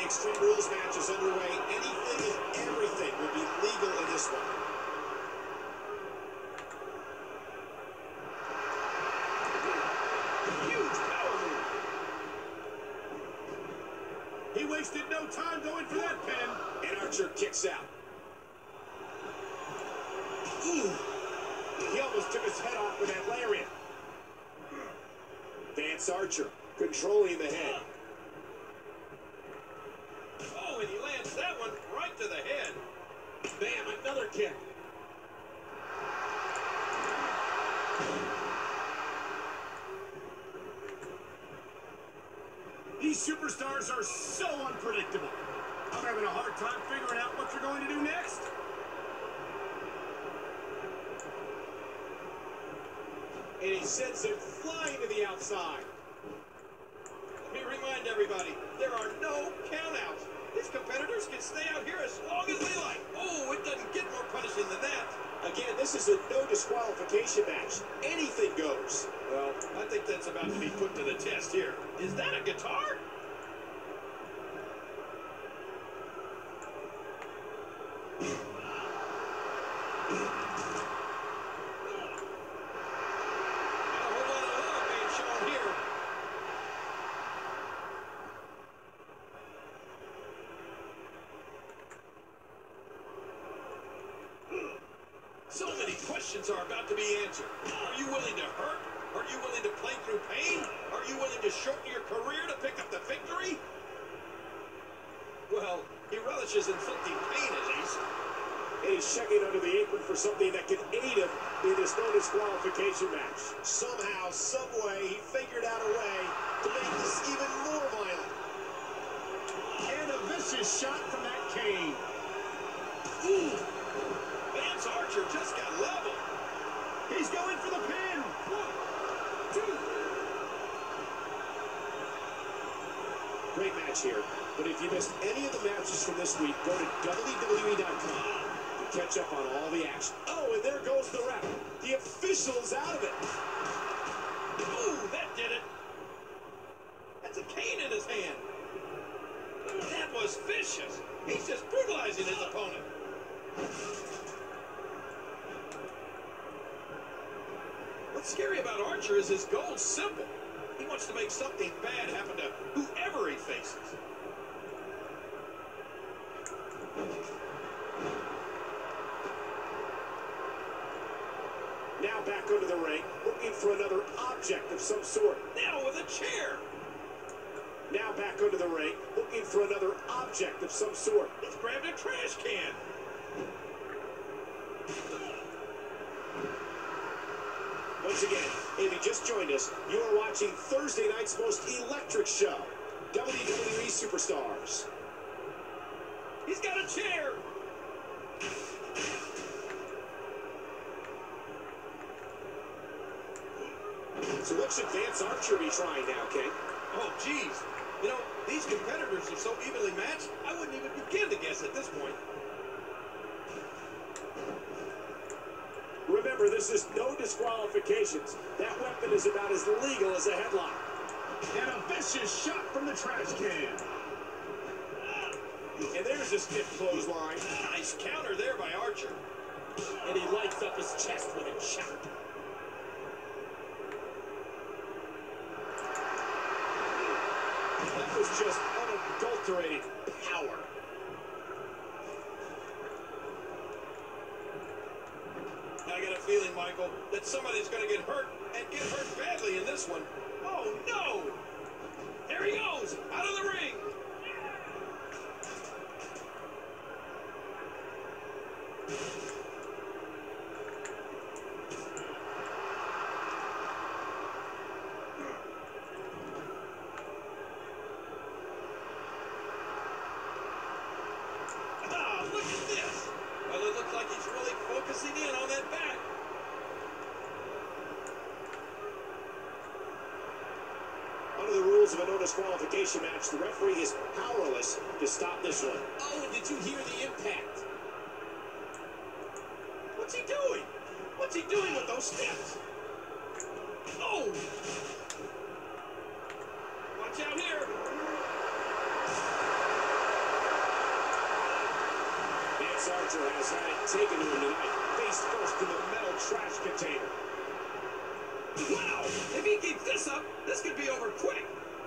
Extreme Rules match is underway. Anything and everything will be legal in this one. Huge power move. He wasted no time going for that pin. And Archer kicks out. Ooh. He almost took his head off with that lariat. Vance Archer controlling the head. Oh, and he lands that one right to the head. Bam, another kick. These superstars are so unpredictable. I'm having a hard time figuring out what they're going to do next. And he sends it flying to the outside. Let me remind everybody, there are no countouts. These competitors can stay out here as long as they like. Oh, it doesn't get more punishing than that. Again, this is a no disqualification match. Anything goes. Well, I think that's about to be put to the test here. Is that a guitar? So many questions are about to be answered. Are you willing to hurt? Are you willing to play through pain? Are you willing to shorten your career to pick up the victory? Well, he relishes inflicting pain at least. And he's checking under the apron for something that can aid him in this no disqualification match. Somehow, some way, he figured out a way to make this even more violent. And a vicious shot from that cane. Ooh. Vance Archer just got leveled. He's going for the pin. 1, 2. Great match here. But if you missed any of the matches from this week, go to WWE.com to catch up on all the action. Oh, and there goes the ref. The official's out of it. Ooh, that did it. That's a cane in his hand. That was vicious. He's just brutalizing his opponent. What's scary about Archer is his goal's simple. He wants to make something bad happen to whoever he faces. Now back under the ring, looking for another object of some sort. Now with a chair. Now back under the ring, looking for another object of some sort. He's grabbed a trash can. Once again, if you just joined us, you are watching Thursday night's most electric show, WWE Superstars. He's got a chair. So what should Vance Archer be trying now, King? Oh, geez. You know, these competitors are so evenly matched, I wouldn't even begin to guess at this point. Remember, this is no disqualifications. That weapon is about as legal as a headlock. And a vicious shot from the trash can. And there's a stiff clothesline. Nice counter there by Archer. And he lights up his chest with a shot. That was just unadulterated power. I got a feeling, Michael, that somebody's going to get hurt and get hurt badly in this one. Oh, no! There he goes, out of the ring. Ah, look at this. Well, it looks like he's really focusing in on that back. Under the rules of a no disqualification match, the referee is powerless to stop this one. Oh, and did you hear the impact? What's he doing? What's he doing with those steps? Oh! Watch out here. Archer has had it taken to him tonight. Face first in the metal trash container. Wow! If he keeps this up, this could be over quick.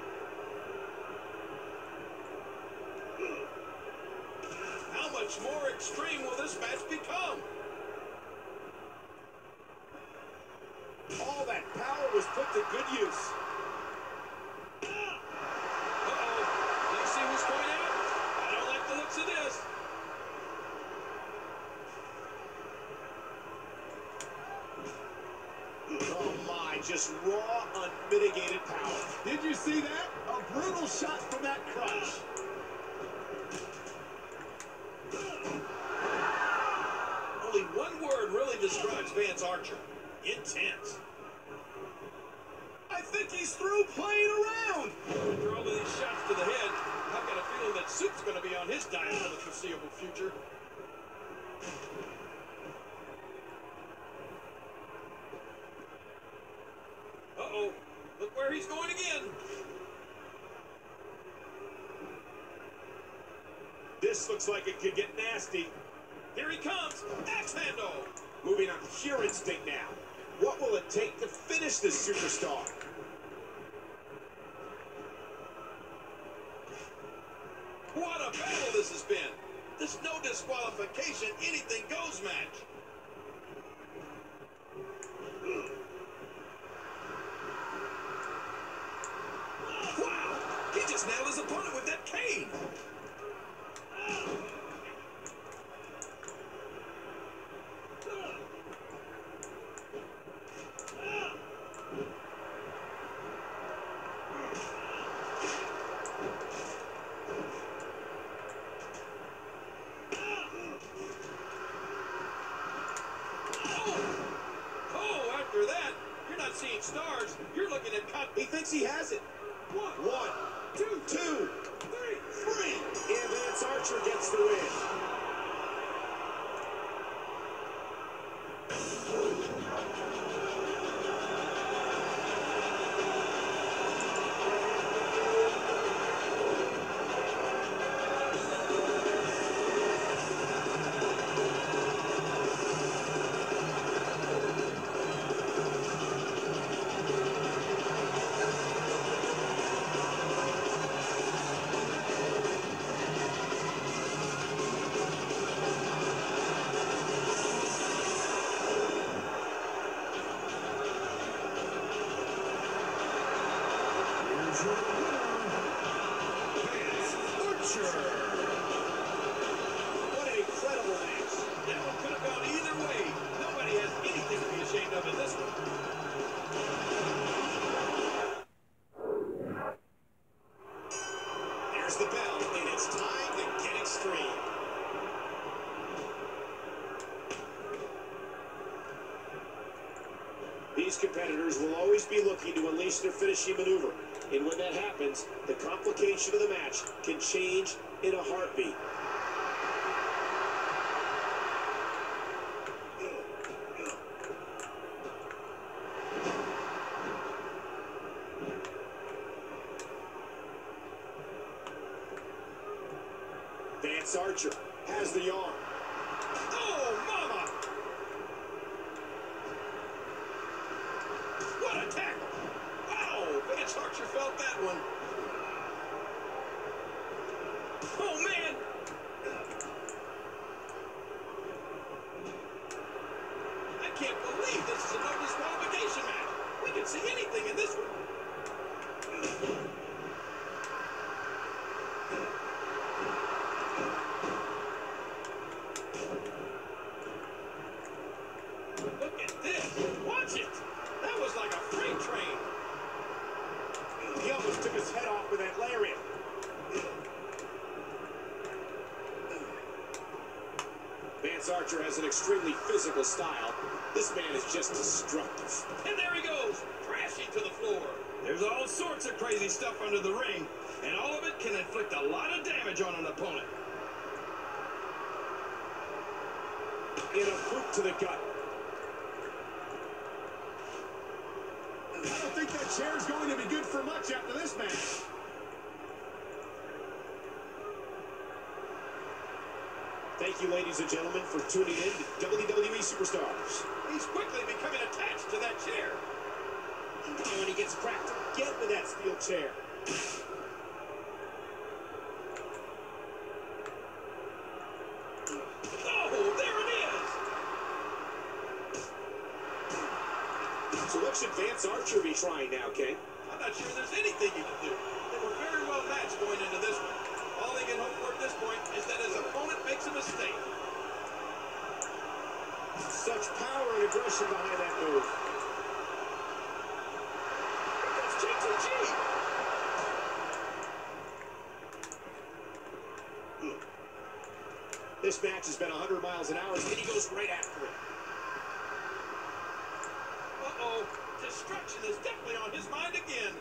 How much more extreme will this match become? All that power was put to good use. Uh-oh. Do you see who's coming out? I don't like the looks of this. Oh my, just raw, unmitigated power. Did you see that? A brutal shot from that crutch. Only one word really describes Vance Archer. Intense. I think he's through playing around. After all of these shots to the head, I've got a feeling that Soup's going to be on his diet for the foreseeable future. Uh-oh. Look where he's going again. This looks like it could get nasty. Here he comes. Axe handle. Moving on pure instinct now. What will it take to finish this superstar? What a battle this has been. There's no disqualification, anything goes match. Wow! He just nailed his opponent with that cane. Seeing stars, you're looking at cut. He thinks he has it. One, two, three. And Vance Archer gets the win. Vance Archer. What an incredible match. That one could have gone either way. Nobody has anything to be ashamed of in this one. There's the bell, and it's time to get extreme. These competitors will always be looking to unleash their finishing maneuver. And when that happens, the complication of the match can change in a heartbeat. Vance Archer has the arm. Oh, mama! What a tackle! Wow, Vance Archer felt that one. Oh, man! I can't believe this is a no disqualification match. We can see anything in this one. Look at this. Watch it. That was like a freight train. He almost took his head off with that lariat. Vance Archer has an extremely physical style. This man is just destructive. And there he goes, crashing to the floor. There's all sorts of crazy stuff under the ring, and all of it can inflict a lot of damage on an opponent. In a boot to the gut. I don't think that chair's going to be good for much after this match. Thank you, ladies and gentlemen, for tuning in to WWE Superstars. He's quickly becoming attached to that chair. And when he gets cracked again with that steel chair. Oh, there it is! So what should Vance Archer be trying now, King? I'm not sure there's anything he can do. They were very well matched going into this one. All he can hope for at this point is that his opponent makes a mistake. Such power and aggression behind that move. Here comes JTG! This match has been 100 miles an hour, and he goes right after it. Uh-oh, destruction is definitely on his mind again.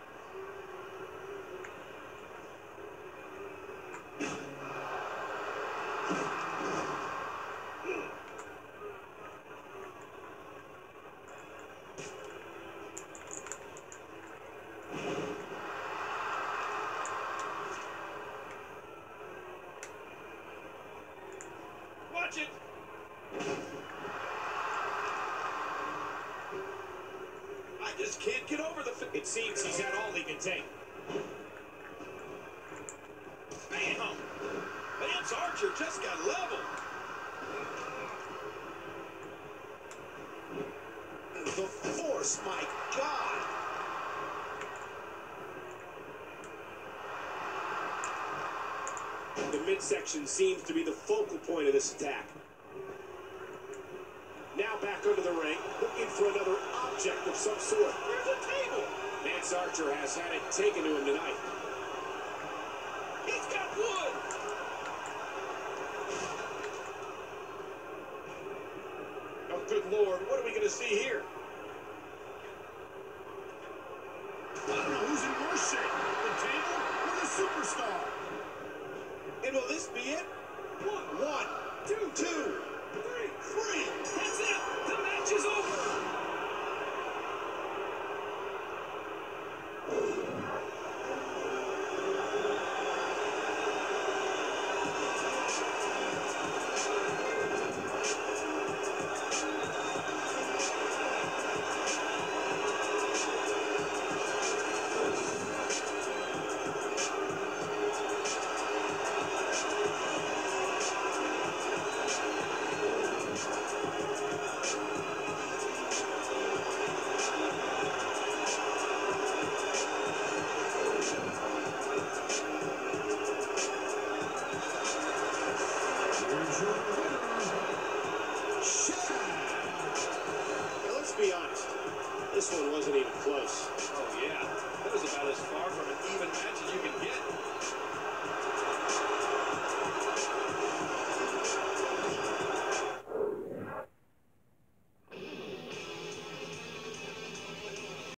Watch it. I just can't get over the... It seems he's had all he can take. Bam! Vance Archer just got leveled. The force, my God! The midsection seems to be the focal point of this attack. Now back under the ring, looking for another object of some sort. Where's the table? Vance Archer has had it taken to him tonight. He's got wood. Oh, good Lord, what are we going to see here? I don't know who's in worse shape, the table or the superstar. And will this be it? One, two, three. That's it. The match is over. Now, let's be honest. This one wasn't even close. Oh, yeah. That was about as far from